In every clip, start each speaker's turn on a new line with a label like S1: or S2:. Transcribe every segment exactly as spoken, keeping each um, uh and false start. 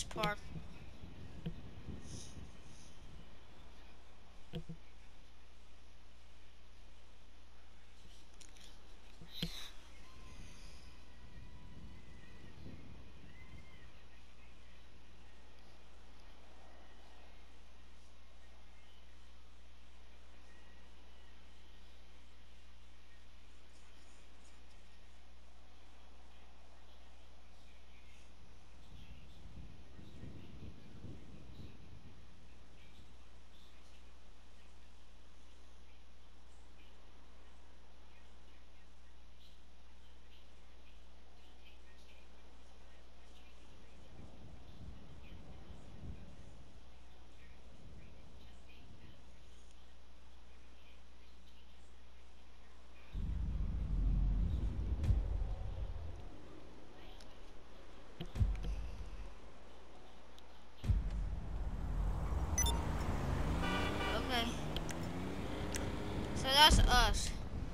S1: this part. Okay. So that's us.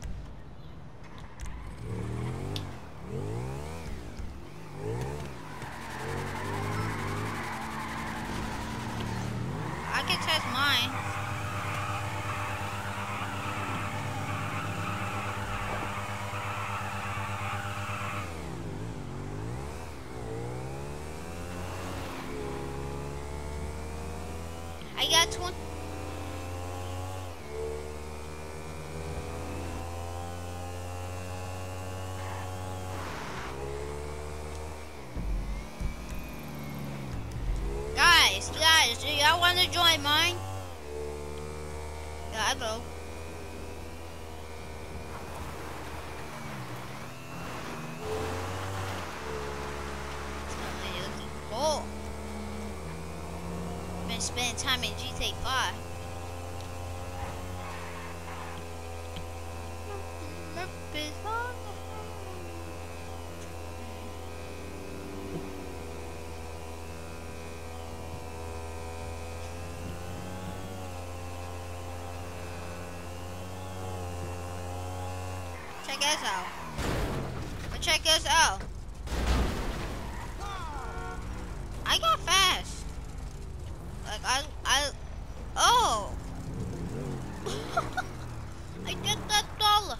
S1: I can test mine. I got twenty. Guys, guys, do y'all want to join mine? Yeah, I go. Oh, been spending time in G T A five. Check us out. But check us out. I got fast. Like I, I, oh. I get that dollar.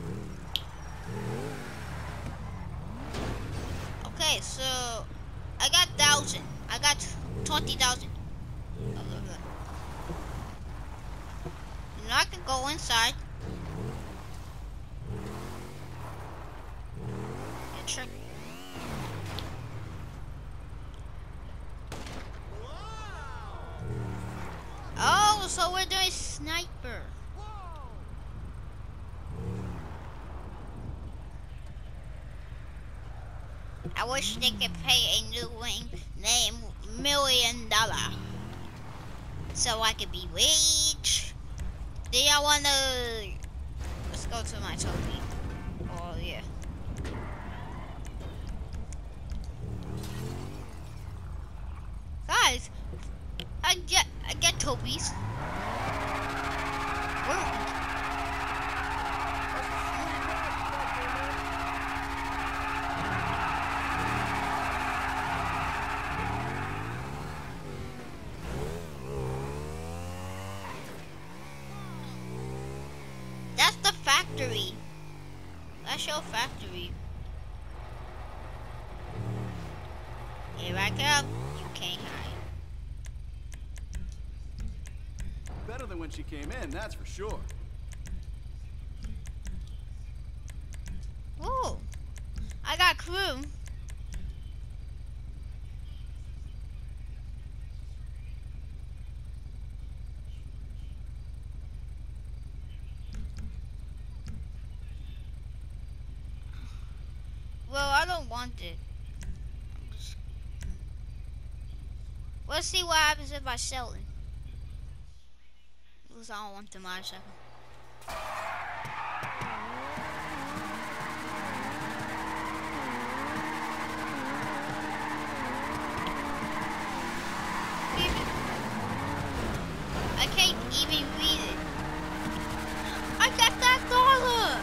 S1: Okay, so I got thousand. I got twenty thousand. Now I can go inside. Trick. Oh, so we're doing sniper. I wish they could pay a new wing named Million Dollar, so I could be rich. Do y'all wanna? Let's go to my trophy. Oh yeah. Guys, I get I get Toby's. That's the factory. That's your factory. Here I come. You can't hide.
S2: Better than when she came in, that's for sure.
S1: Ooh, I got crew. Well, I don't want it. Let's see what happens if I sell it. Because I don't want the motorcycle. I can't even read it. I got that dollar!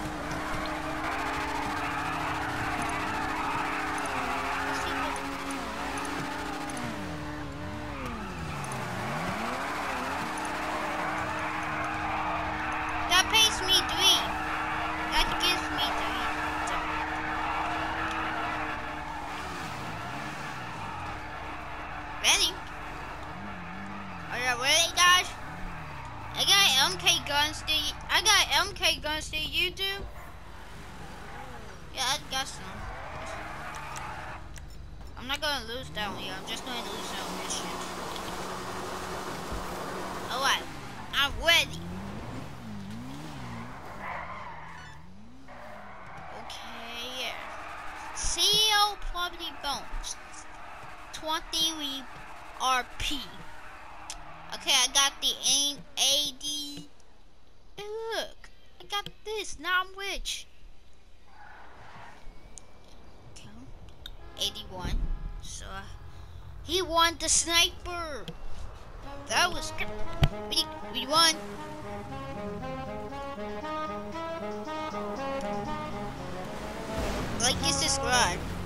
S1: Ready? Are you ready, guys? I got M K guns. Do you, I got M K guns. Do you do? Yeah, I got some. I'm not gonna lose that one. Yeah, I'm just gonna lose that one mission. Alright, I'm ready. Okay, yeah. Seal probably bones. twenty R P. Okay, I got the A D. Hey, look, I got this. Now I'm rich. Okay, eighty-one. So uh, he won the sniper. That was good. We we won. Like and subscribe.